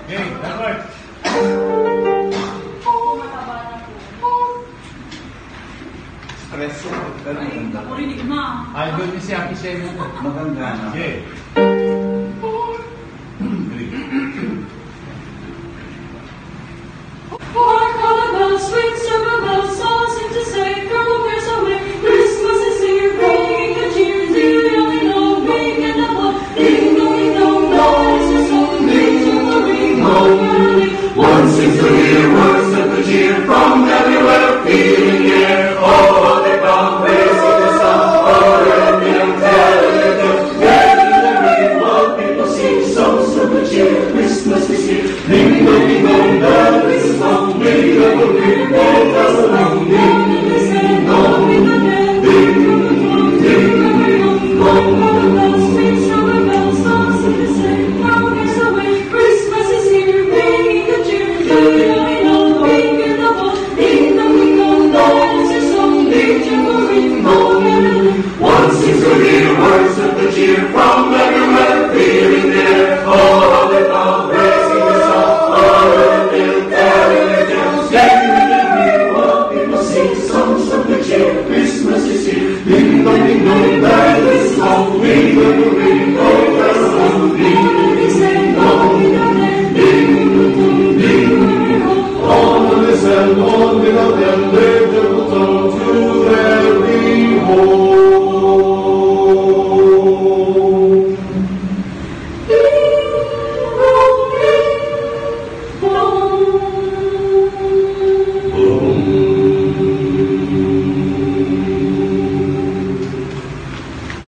Okay, that works. Stress ko. Ay, nakurinig na. Ay, doon niya si Happy Shen. Maganda na. Okay. Hark all the bells, sweet silver bells, all seem to say, girl, where's away? Christmas is here, bringing the cheer, ding-a-ling-dong, ring in the bell, ding-a-ling-dong, noise your song, ring to the ring, oh, caroling. One sings to hear words of the cheer from every